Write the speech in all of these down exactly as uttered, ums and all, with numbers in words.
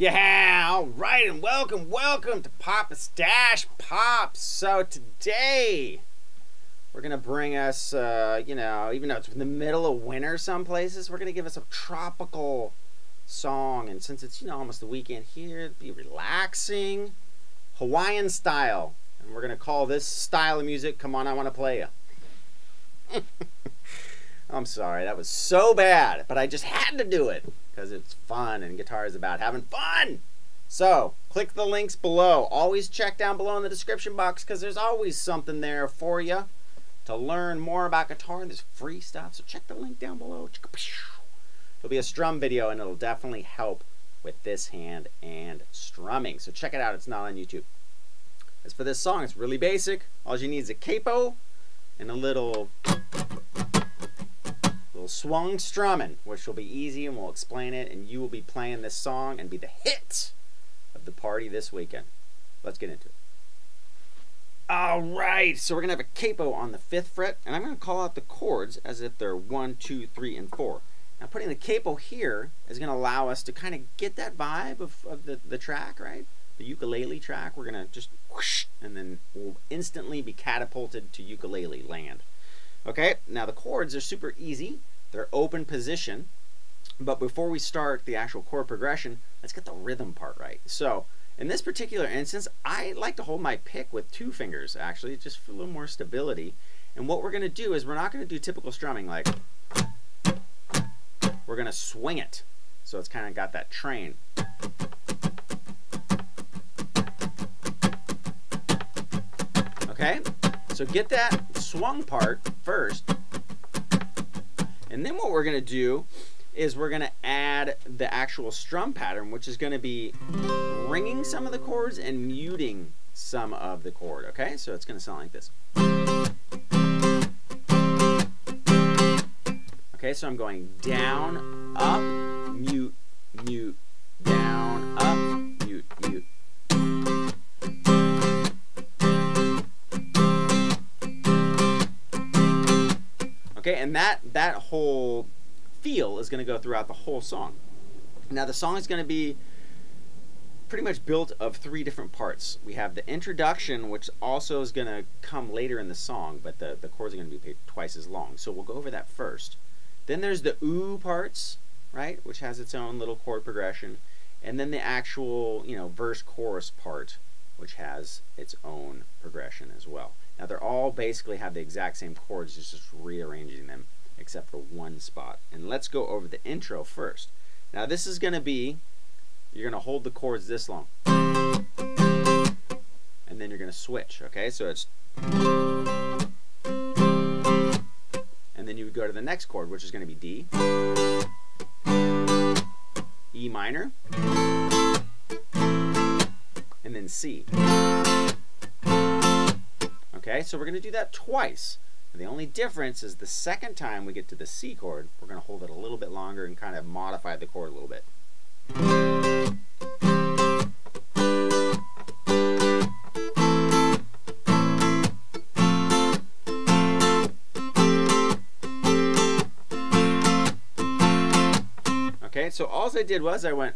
Yeah, all right, and welcome, welcome to Papa Stash Pops. So today, we're going to bring us, uh, you know, even though it's in the middle of winter some places, we're going to give us a tropical song. And since it's, you know, almost the weekend here, it'll be relaxing, Hawaiian style. And we're going to call this style of music, Come On, I Want to Play Ya. I'm sorry, that was so bad, but I just had to do it because it's fun and guitar is about having fun. So, click the links below. Always check down below in the description box because there's always something there for you to learn more about guitar, and there's free stuff. So check the link down below. There'll be a strum video and it'll definitely help with this hand and strumming. So check it out. It's not on YouTube. As for this song, it's really basic. All you need is a capo and a little little swung strumming, which will be easy, and we'll explain it, and you will be playing this song and be the hit of the party this weekend. Let's get into it. All right, so we're gonna have a capo on the fifth fret, and I'm gonna call out the chords as if they're one, two, three, and four. Now, putting the capo here is gonna allow us to kind of get that vibe of, of the, the track, right? The ukulele track. We're gonna just whoosh, and then we'll instantly be catapulted to ukulele land. Okay, now the chords are super easy. They're open position, but before we start the actual chord progression, let's get the rhythm part right. So in this particular instance, I like to hold my pick with two fingers, actually, just for a little more stability. And what we're going to do is we're not going to do typical strumming like, we're going to swing it. So it's kind of got that train. Okay, so get that swung part first. And then what we're going to do is we're going to add the actual strum pattern, which is going to be ringing some of the chords and muting some of the chord. Okay, so it's going to sound like this. Okay, so I'm going down, up, mute, mute, down, up, mute, mute. Okay, and that, that whole feel is going to go throughout the whole song. Now the song is going to be pretty much built of three different parts. We have the introduction, which also is going to come later in the song, but the, the chords are going to be twice as long. So we'll go over that first. Then there's the ooh parts, right, which has its own little chord progression. And then the actual, you know, verse chorus part, which has its own progression as well. Now they're all basically have the exact same chords, just, just rearranging them except for one spot. And let's go over the intro first. Now this is going to be, you're going to hold the chords this long. And then you're going to switch, okay? So it's, and then you would go to the next chord, which is going to be D, E minor, and then C. Okay, so we're going to do that twice. The only difference is the second time we get to the C chord, we're going to hold it a little bit longer and kind of modify the chord a little bit. Okay, so all I did was I went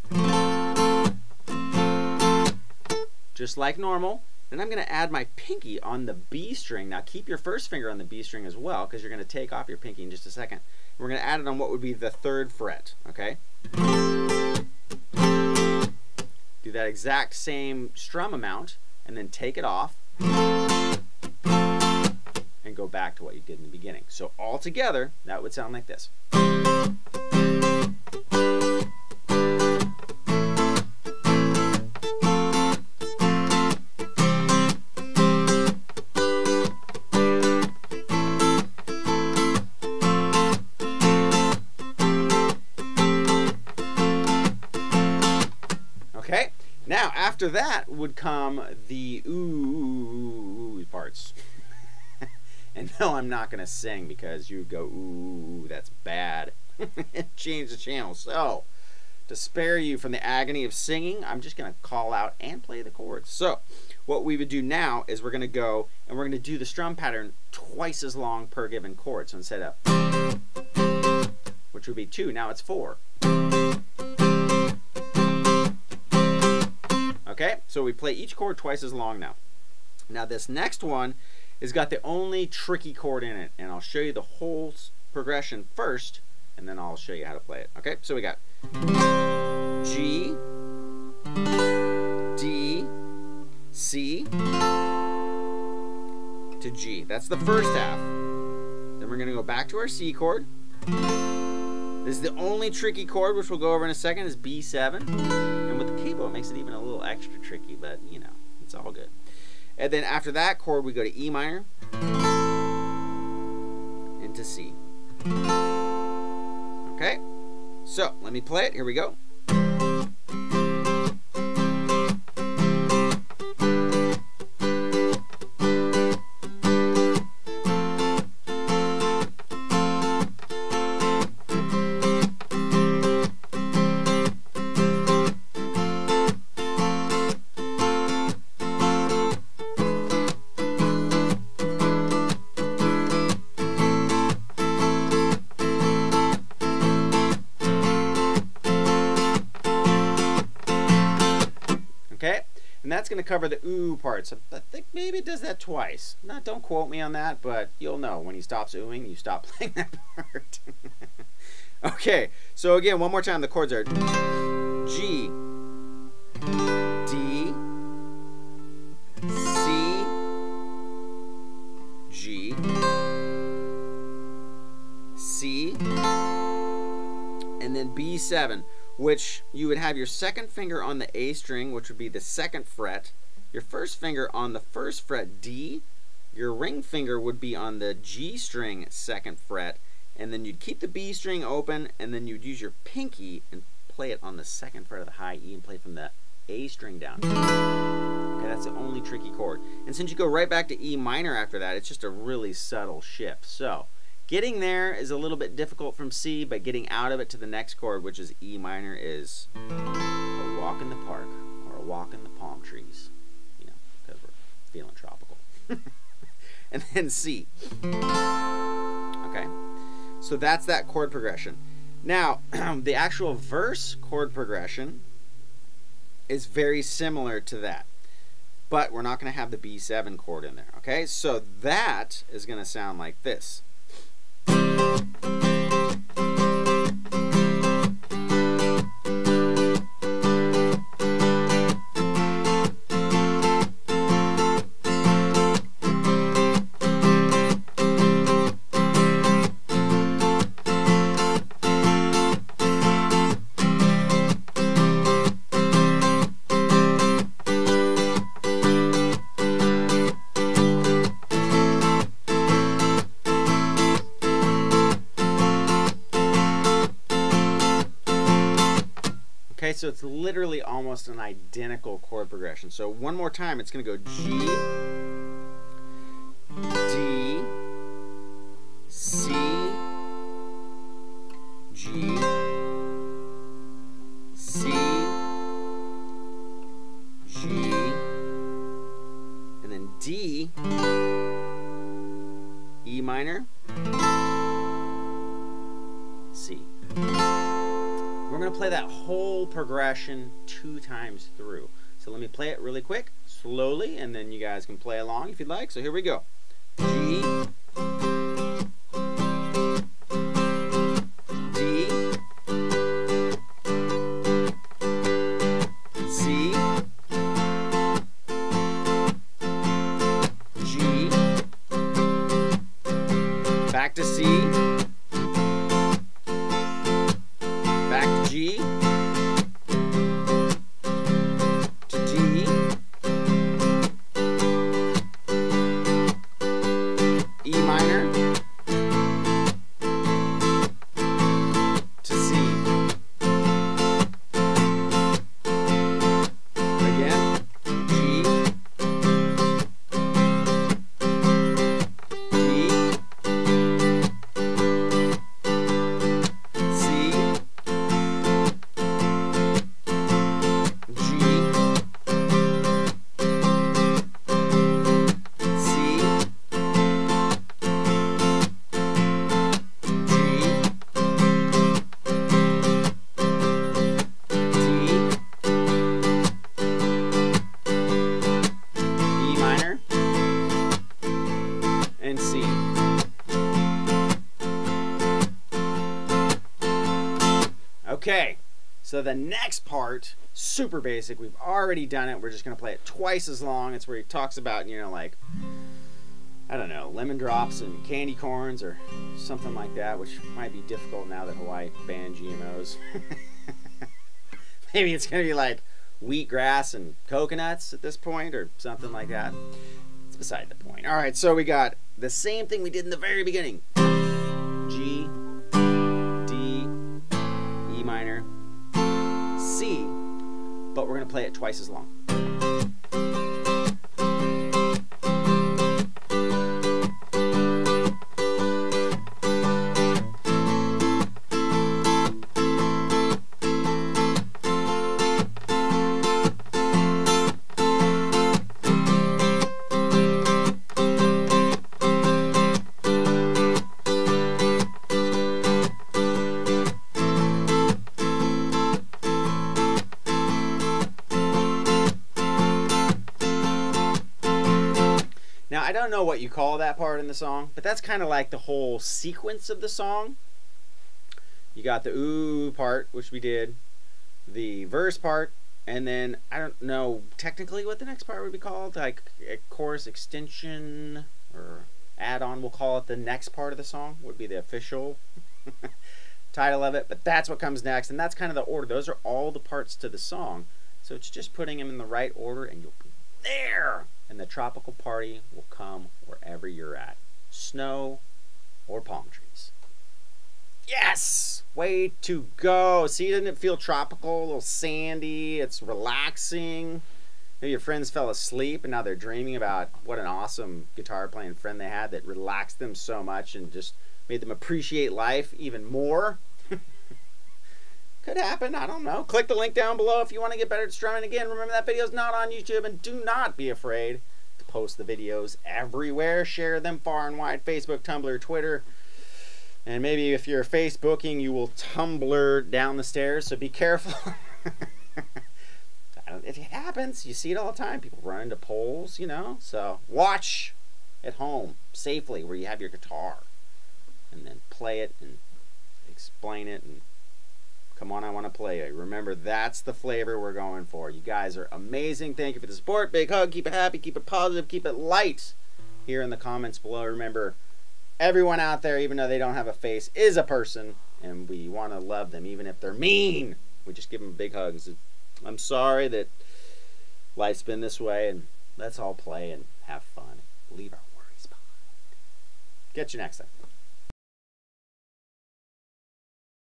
just like normal. Then I'm going to add my pinky on the B string. Now keep your first finger on the B string as well, because you're going to take off your pinky in just a second. We're going to add it on what would be the third fret, okay? Do that exact same strum amount, and then take it off, and go back to what you did in the beginning. So all together, that would sound like this. Okay, now after that would come the ooh parts. And no, I'm not going to sing because you would go, ooh, that's bad. Change the channel. So, to spare you from the agony of singing, I'm just going to call out and play the chords. So, what we would do now is we're going to go and we're going to do the strum pattern twice as long per given chord. So instead of, which would be two, now it's four. So we play each chord twice as long now. Now this next one has got the only tricky chord in it, and I'll show you the whole progression first, and then I'll show you how to play it. Okay, so we got G, D, C, to G. That's the first half. Then we're going to go back to our C chord. This is the only tricky chord, which we'll go over in a second, is B seven. And with the capo, it makes it even a little extra tricky, but you know, it's all good. And then after that chord, we go to E minor, into C. Okay, so let me play it. Here we go. Okay, and that's going to cover the ooh part. So I think maybe it does that twice. Not, don't quote me on that, but you'll know when he stops oohing, you stop playing that part. Okay, so again, one more time, the chords are G, D, C, G, C, and then B seven. Which you would have your second finger on the A string, which would be the second fret, your first finger on the first fret, D, your ring finger would be on the G string, second fret, and then you'd keep the B string open, and then you'd use your pinky and play it on the second fret of the high E and play from the A string down. Okay, that's the only tricky chord. And since you go right back to E minor after that, it's just a really subtle shift. So getting there is a little bit difficult from C, but getting out of it to the next chord, which is E minor, is a walk in the park or a walk in the palm trees, you know, because we're feeling tropical. And then C. Okay, so that's that chord progression. Now, the actual verse chord progression is very similar to that, but we're not going to have the B seven chord in there. Okay, so that is going to sound like this. Okay, so it's literally almost an identical chord progression. So one more time, it's going to go G, D, C, G, C, G, and then D, E minor, C. We're going to play that whole progression two times through. So let me play it really quick, slowly, and then you guys can play along if you'd like. So here we go. G, D, C, G, back to C, back to G, to D, E the next part, super basic. We've already done it. We're just going to play it twice as long. It's where he talks about, you know, like, I don't know, lemon drops and candy corns or something like that, which might be difficult now that Hawaii banned G M Os. Maybe it's going to be like wheatgrass and coconuts at this point or something like that. It's beside the point. All right, so we got the same thing we did in the very beginning. G, D, E minor, C, but we're going to play it twice as long. Now, I don't know what you call that part in the song, but that's kind of like the whole sequence of the song. You got the ooh part, which we did, the verse part, and then I don't know technically what the next part would be called, like a chorus extension or add-on. We'll call it the next part of the song, would be the official title of it, but that's what comes next, and that's kind of the order. Those are all the parts to the song, so it's just putting them in the right order, and you'll be there. And the tropical party will come wherever you're at. Snow or palm trees. Yes! Way to go. See, doesn't it feel tropical? A little sandy. It's relaxing. Maybe your friends fell asleep and now they're dreaming about what an awesome guitar playing friend they had that relaxed them so much and just made them appreciate life even more. Could happen, I don't know. Click the link down below if you want to get better at strumming. Again, remember that video's not on YouTube, and do not be afraid to post the videos everywhere. Share them far and wide. Facebook, Tumblr, Twitter. And maybe if you're Facebooking, you will Tumblr down the stairs, so be careful. If it happens, you see it all the time. People run into poles, you know. So watch at home safely where you have your guitar. And then play it and explain it and come on, I want to play it. Remember, that's the flavor we're going for. You guys are amazing. Thank you for the support. Big hug. Keep it happy. Keep it positive. Keep it light. Here in the comments below. Remember, everyone out there, even though they don't have a face, is a person. And we want to love them, even if they're mean. We just give them big hugs. I'm sorry that life's been this way. And let's all play and have fun. Leave our worries behind. Catch you next time.